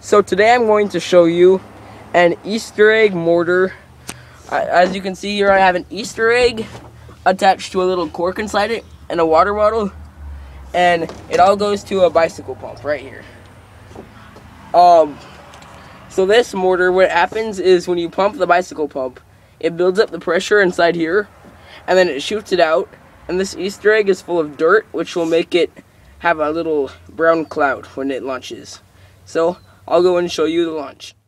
So today I'm going to show you an Easter egg mortar. As you can see here, I have an Easter egg attached to a little cork inside it and a water bottle, and it all goes to a bicycle pump right here. So this mortar, what happens is when you pump the bicycle pump, it builds up the pressure inside here, and then it shoots it out, and this Easter egg is full of dirt, which will make it have a little brown cloud when it launches. So I'll go and show you the launch.